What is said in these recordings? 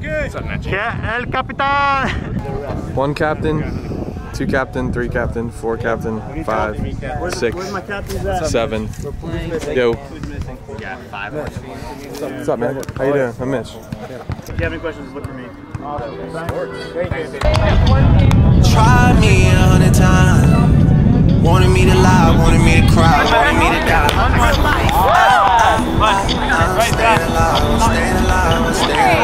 Yeah, El Capitan. 1 captain, 2 captain, 3 captain, 4 captain, 5, 6, 7. Yo. What's up, man? How you doing? I'm Mitch. If you have any questions, look for me. Tried me 100 times. Wanted me to lie, wanted me to cry, wanted me to die. I'm staying alive, I'm staying alive, I'm staying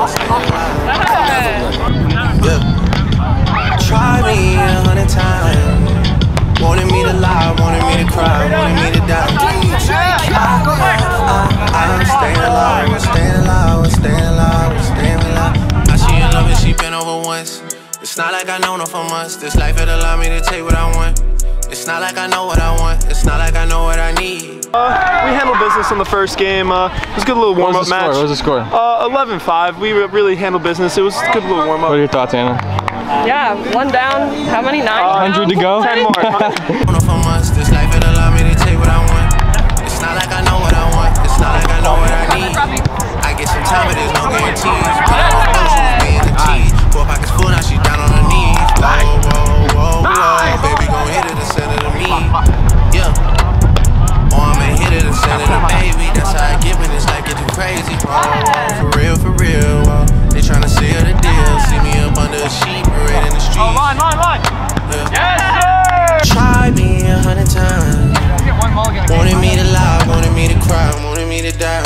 alive, I'm staying alive. Yeah. Tried me 100 times. Wanted me to lie, wanted me to cry, wanted me to die. I'm staying alive, I'm staying alive, I'm staying alive, I'm staying alive. Now she in love and she been over once. It's not like I know her for months. This life had allowed me to take what I want. It's not like I know what I want. It's not like I know what I need. We handled business in the first game. It was a good little warm-up match. What was the score? 11-5. We really handled business. It was a good little warm-up. What are your thoughts, Anna? Yeah, 1 down. How many? 9? 100 to go? 10 more. This life had allowed me to take what I want. It's not like I know what I want. It's not like I know what I need. I get some time, but there's no guarantees. Being a tease. 4 pockets full, now she's down on her knees. Whoa, baby gon' hit it and send it to me. Yeah. Or I'ma hit it and send it to baby. That's how I get when it's like getting crazy. For real, for real. They tryna seal the deal. See me up under a sheet, parade in the street. Oh, line. Yes, sir! Tried me 100 times. Wanted me to lie, wanted me to cry, wanted me to die.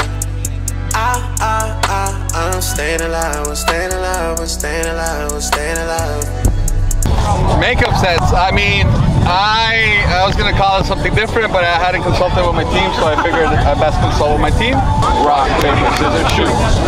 I'm staying alive, I'm staying alive, I'm staying alive, I'm staying alive. Makeup sets. I mean, I was gonna call it something different, but I hadn't consulted with my team, so I figured I best consult with my team. Rock, paper, scissors, shoot.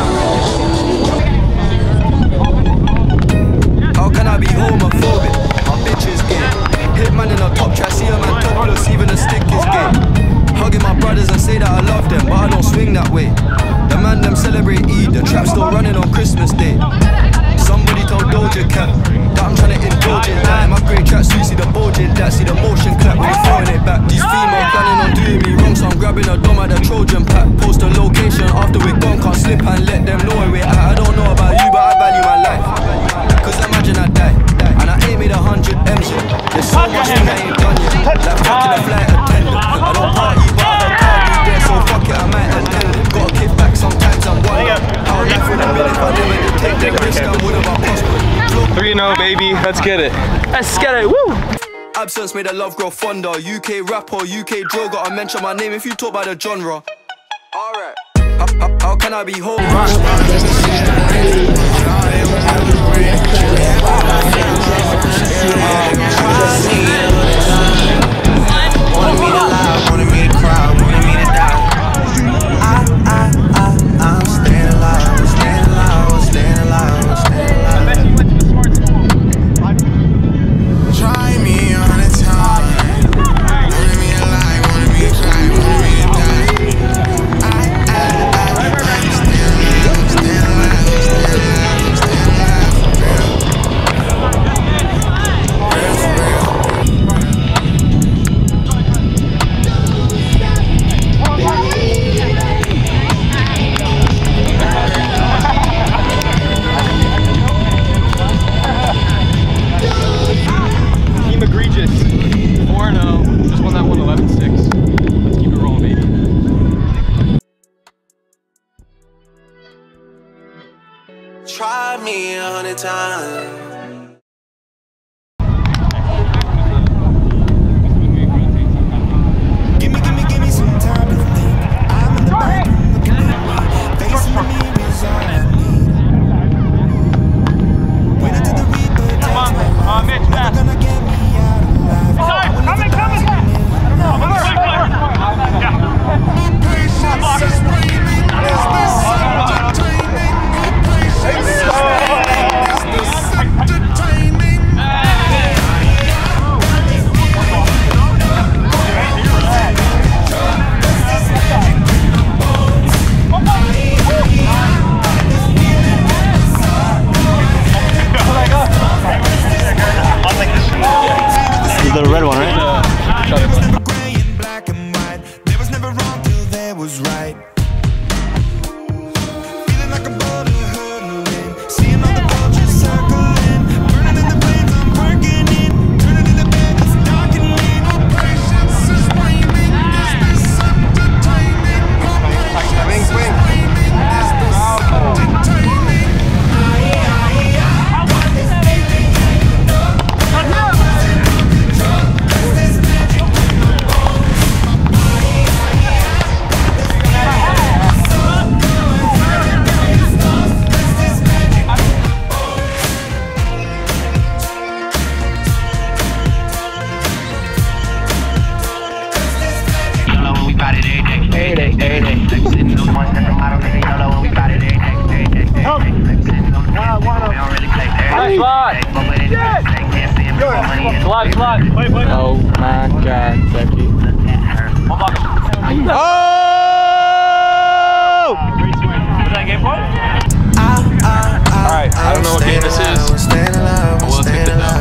How can I be homophobic? My bitch is gay. Hit man in a top track, see a man topless, even a stick is gay. Hugging my brothers and say that I love them, but I don't swing that way. The man them celebrate Eid, the trap still running on Christmas Day. Somebody told Doja Cat that I'm trying to indulge in that. In my great track suit, see the bulging that, see the motion clap, we throwing it back. These females planning on doing me wrong, so I'm grabbing a dome at the Trojan pack. Post a location after we're gone, can't slip and let them know where we're at. I don't know about you, but I value my life. Cause imagine I die, and I ain't made 100 M's yet. There's so much thing I ain't done yet. Like fucking a flight attendant. I don't party, but I can't be there, so fuck it, I might attend it. Gotta kick back sometimes, I'm wondering how life would have been if I never did take the risk. I would have prospered. 3-0, baby. Let's get it. Let's get it. Woo! Absence made the love grow fonder. UK rapper, UK drill. Gotta mention my name if you talk about the genre. Alright. How can I be home? Wanted me to lie, wanted me to cry, wanted me to die. I'm staying alive, I'm staying alive, I'm staying alive, I'm staying alive. I bet you went to the smart school. Try me 100 times. Wanted me to lie, wanted me to cry, wanted me to die. I'm staying alive, I'm staying alive, I'm staying alive, I'm staying alive, for real. For real. Team egregious. 4-0. Just won that one 11-6. Let's keep it rolling, baby. Try me 100 times. Give me some time to think. I'm in the bathroom looking at me. Facing the mirror is all I need. Wait until the Reaper takes my life. Mitch, Never gonna get me out of life. I will live 1,000 years. I don't know. me? Slot. Oh my God, Becky. Oh! Was that a game point? Alright, I don't know what game this is. We'll take the dub.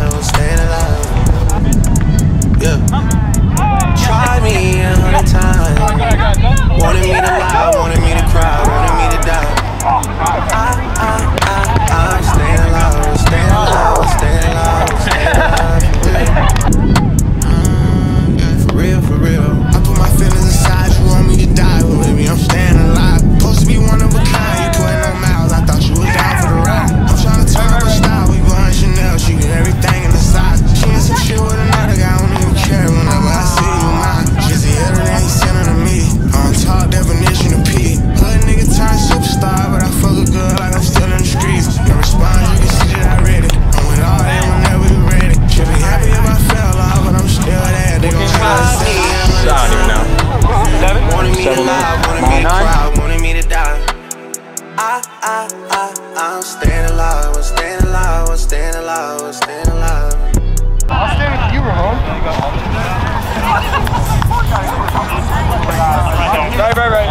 Try me 100 times. Wanted me to lie, wanted me to cry, wanted me to die. I'm staying alive, staying alive, staying alive, staying alive. For real, for real. I put my feelings aside, you want me to die, but baby, I'm staying alive. Supposed to be one of a kind, you putting on miles, I thought you was down for the ride. I'm trying to turn up a style, we behind Chanel, she get everything in the size. She in some shit with another guy, I don't even care whenever I see you mine. She see everything he's sending to me, on top definition of P. Hood nigga turned superstar, but I fuck a girl like I'm still in the streets. No response, you can see that I read it. I'm with all that whenever you ready. Should be happy if I fell off, but I'm still there. They gon' try to see me. I don't even know. Wanted me to lie, wanted me to cry, wanted me to die. I'm staying alive, I'm staying alive, I'm staying alive, I'm staying alive. I'll stay with you, Ramon. Right.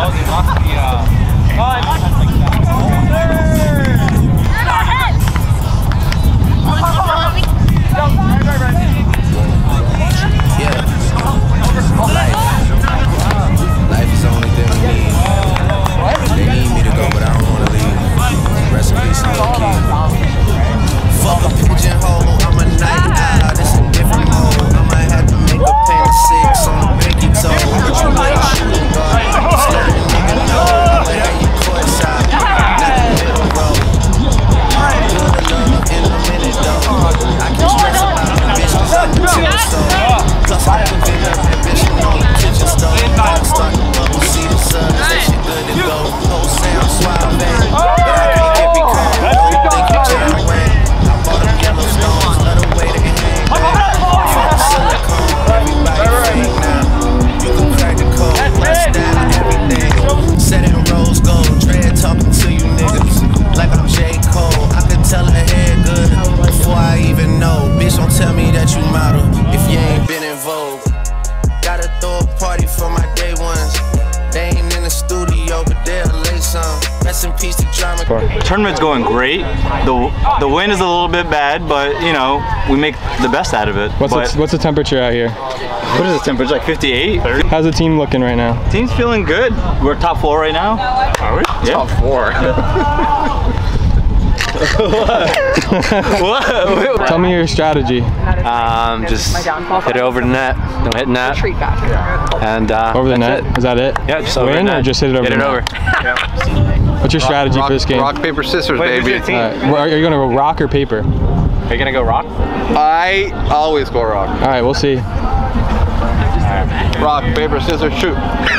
Life is the only thing we need. They need me to go, but I don't want to leave. Rest in peace, little kid. Fuck a pigeonhole, I'm a night owl, this a different mode. I might have to make a pen of 6 on the pinky toe. But you like shooting guard, just let a nigga know. But how you courtside, not the middle row. Good enough in a minute though. I can stress about the bitch, cause I'm the tip stove. Plus I'm the bigger ambition on the kitchen stove. Start the bubble, see the sun, say she good to go. Whole sound suave, but I can't get me calm. Think you turn away. I bought them yellow stones, let them way to hang back. From silicone, everybody fake now. You can crack the code, my style, everything. Set it in rose gold, dread talking to you niggas like I'm J. Cole. I can tell her head good before I even know. Bitch, don't tell me that you model if you ain't been in Vogue. Gotta throw a party for my day ones. They ain't in the studio, but they'll lay some. Rest in peace to drama. Tournament's going great. The wind is a little bit bad, but you know, we make the best out of it. What's the temperature out here? What is the temperature? Like 58? How's the team looking right now? Team's feeling good. We're top 4 right now. Are we? Yeah. Top 4. What? Tell me your strategy. Just hit it over the net. Don't hit net. And Over the net? Is that it? Yeah, just over the Win net. or just hit it over? Hit it over. What's your strategy for this game? Rock, paper, scissors, baby. Are you gonna go rock or paper? Are you gonna go rock? I always go rock. All right, we'll see. Rock, paper, scissors, shoot.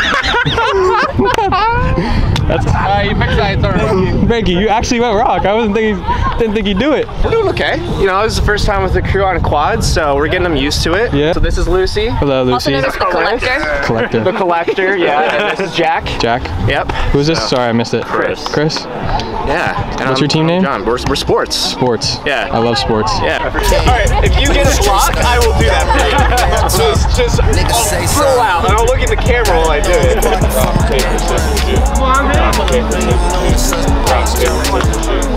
That's You picked sides already. Becky, you actually went rock. I didn't think you'd do it. We're doing okay. You know, this is the first time with the crew on quads, so we're getting them used to it. Yeah. So this is Lucy. Hello, Lucy. Also known as the collector. Collector. The collector, yeah. And this is Jack. Jack. Yep. Who's this? Sorry, I missed it. Chris. Chris? Yeah. And What's your team name? John. We're sports. Sports. Yeah. I love sports. Yeah. Alright, if you get a block, I will do that for you. just throw out. And I'll look at the camera while I do it. Rock, paper, scissors, shoot. Rock, paper, scissors, shoot. Rock, paper, scissors, shoot.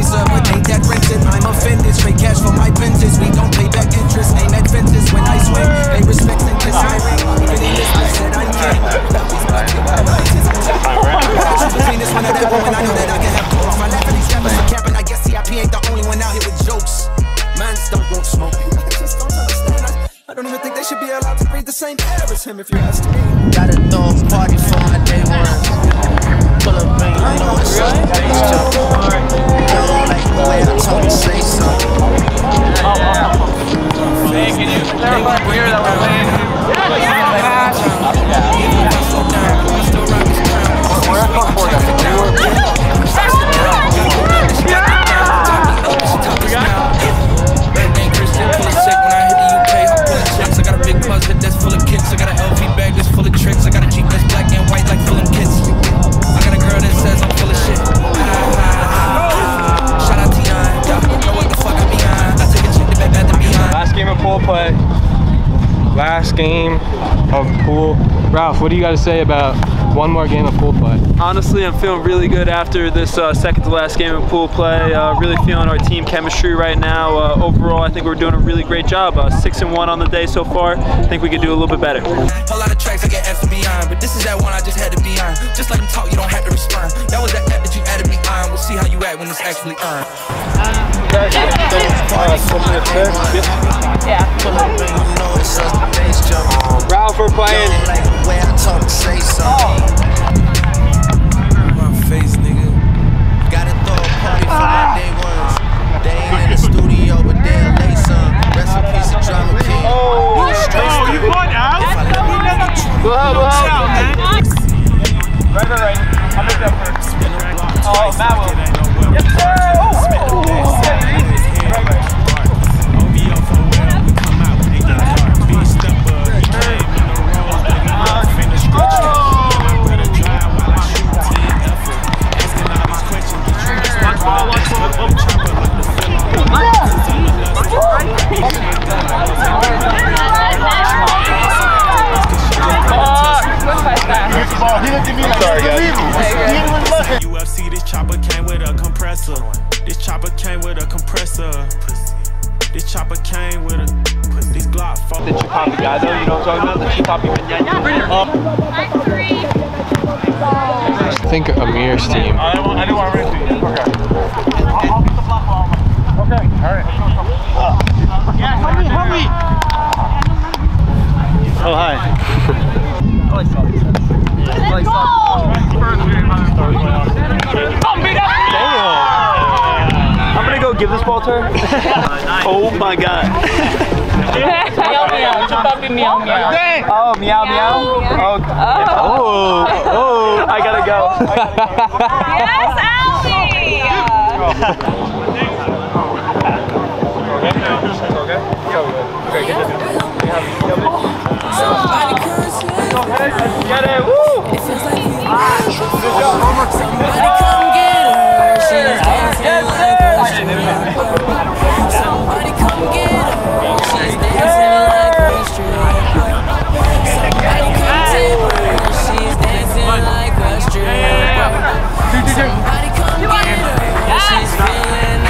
I'm offended, straight cash for my vengeance. We don't pay back interest, ain't that vengeance when I swing. should be allowed to breathe the same air as him if you ask me. Gotta throw a party for my day ones. Pull up and you know it's up. Bass jump. I don't like the way I talk and say something. Hey, can you hear that we're playing? I got a big closet that's full of kicks. I got an LV bag that's full of tricks. I got a Jeep that's black and white like full of kids. I got a girl that says I'm full of shit. Shout out to Yon. Know what the fuck I'm behind. I take a chick to bed at the behind. Last game of pool play. Last game of pool. Ralph, what do you got to say about one more game of pool play? Honestly, I'm feeling really good after this second to last game of pool play. Really feeling our team chemistry right now. Overall, I think we're doing a really great job. 6-1 on the day so far. I think we could do a little bit better. A lot of tracks I get F to be on, but this is that one I just had to be on. Just let them talk, you don't have to respond. That was that app that you added me on. We'll see how you act when it's actually on. Yeah. Ralph, we're playing. Face, nigga. Gotta throw a party for my day ones. They ain't in the studio, but they'll lay some. Rest in peace of Drama King. You a straight You going out? Right. I'll make that first. Oh, Matt will. Yes, sir! Sorry, guys. UFC, this chopper came with a compressor. This chopper came with a compressor. This chopper came with a this Glock. The Chipoppy guy, though, you know what I'm talking about? The Chipoppy I think Amir's team. I didn't want to race you. Okay. I'll get the block ball. Okay, alright. Yeah, help me. Oh, hi. I'm gonna go give this ball to her. Oh my god. Meow meow. Chipoppy meow meow. Oh, meow meow. Oh, I gotta go. Yes, Get it, woo! Somebody come get her. She's dancing like a Somebody come get her. She's dancing like a stripper. Somebody come tip her. She's dancing like a stripper. Somebody come get her. She's feeling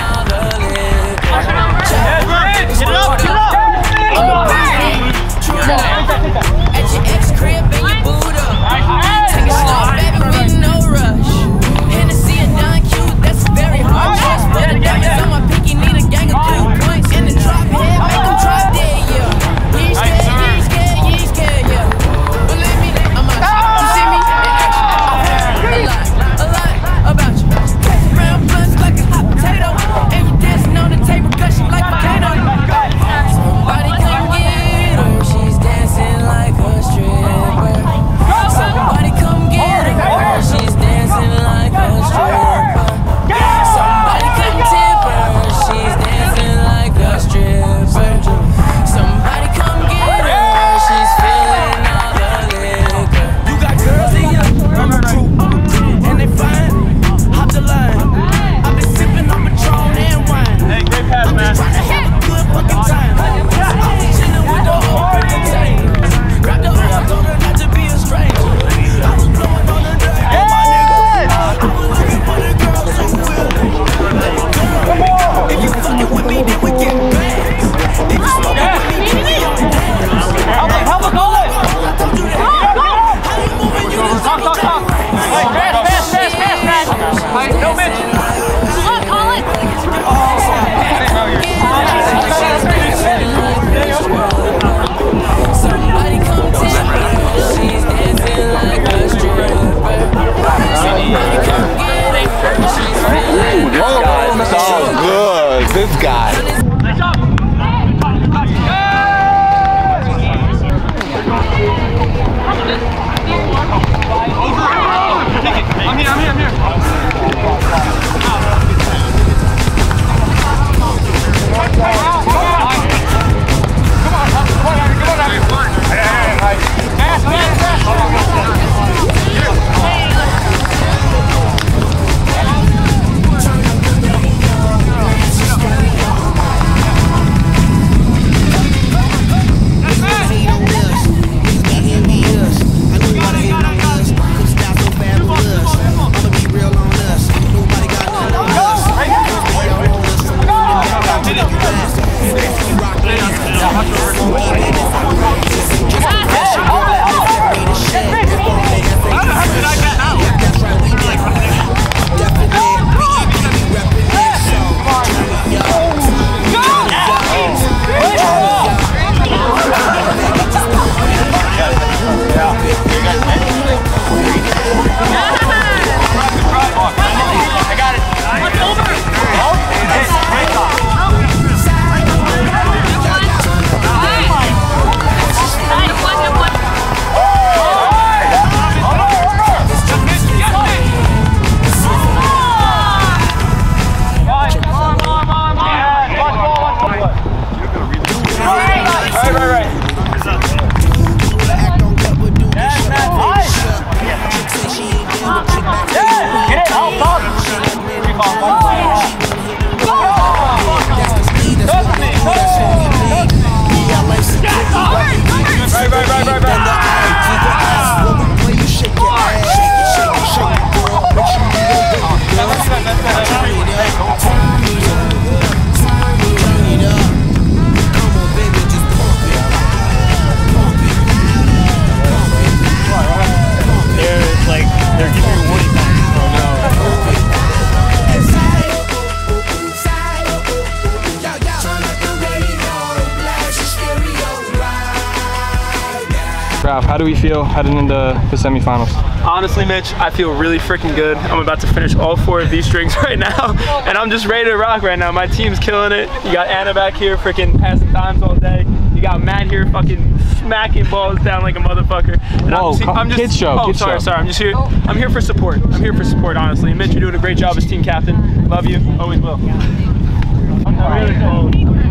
Ralph, how do we feel heading into the semifinals? Honestly, Mitch, I feel really freaking good. I'm about to finish all 4 of these strings right now, and I'm just ready to rock right now. My team's killing it. You got Anna back here freaking passing times all day. You got Matt here fucking smacking balls down like a motherfucker. And I'm just kids show. Sorry. I'm here for support. I'm here for support, honestly. And Mitch, you're doing a great job as team captain. Love you. Always will. I'm really cold.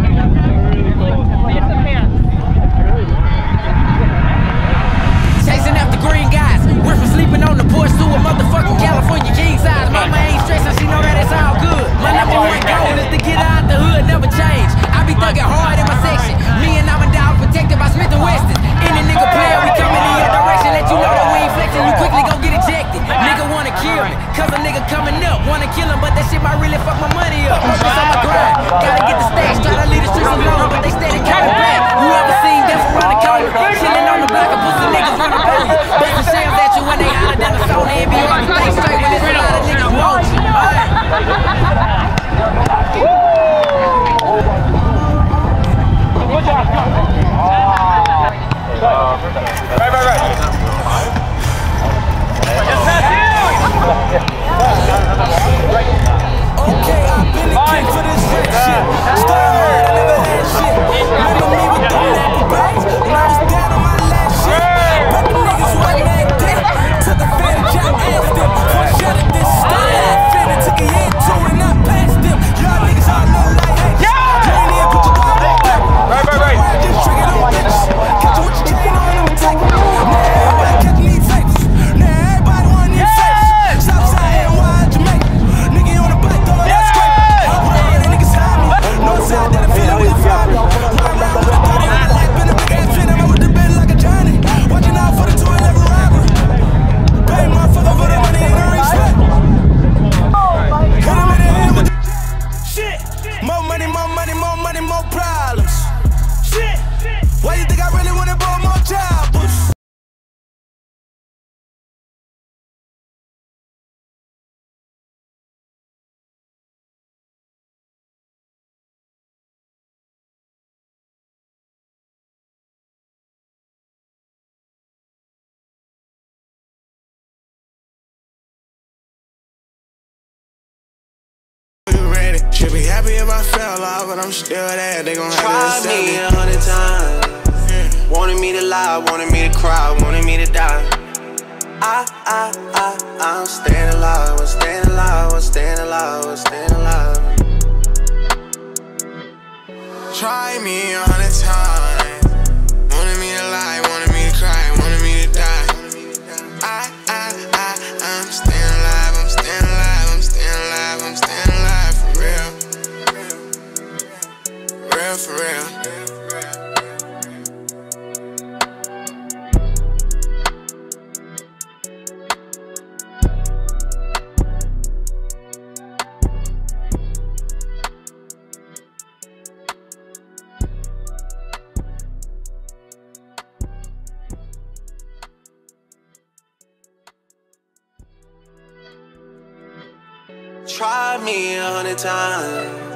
Chasing after green guys. We're from sleeping on the porch to a motherfucking California king size. Mama ain't stressing, she know that it's all good. My #1 goal is to get out the hood, never change. I be thugging hard in my section. Me and I'm a dog protected by Smith & Wesson. Any nigga player, we coming in your direction. Let you know that we ain't flexing, you quickly gon' get ejected. Nigga wanna kill me, cause a nigga coming up. Wanna kill him, but that shit might really fuck my money up. Focus on my grind, gotta get the stacks. Try to leave the streets alone, but they steady coming back. You ever seen death around the corner? Chillin' on the block and pussy niggas running by you. Bustin' shams at you when they hotter than the sauna. And be on the thing straight when there's a lot of niggas want you. Okay, I've been a king for this rich shit. Started hard, I never had shit. Remember me with them napper bags when I was down on my last shit. But the niggas wasn't that dick. Took the advantage, I asked them. One shot at this stunt, I finna took a hit to and I passed them. Y'all niggas all know like haters. You ain't here, put your dog on them. Right. Just trigger them bitches. Catch you with your chain on them, take it. Now everybody catching these fakes. Now everybody want these fakes. Southside and wild Jamaica. Nigga on the bike, throw that scrape. Where the niggas hide me. Northside, that I feel it when you fly me. Ride around with a 30 on the light, been a big ass fit. I'm with the bed like a Johnny. Watching out for the 211 robbery. Pay motherfucker for the money, ain't no respect. Hit him in the head with the shit. More money, more problems. Shit. Why you think I really wanna blow more jobbers? Should be happy if I fell off, but I'm still there. They gon' have to accept me 100 times. Yeah. Wanted me to lie, wanted me to cry, wanted me to die. I'm staying alive, I'm staying alive, I'm staying alive, I'm staying alive. Try me 100 times. Wanted me to lie, wanted me to cry, wanted me to die. I'm staying alive, I'm staying alive, I'm staying alive, I'm staying alive for real. Real for real. tried me 100 times.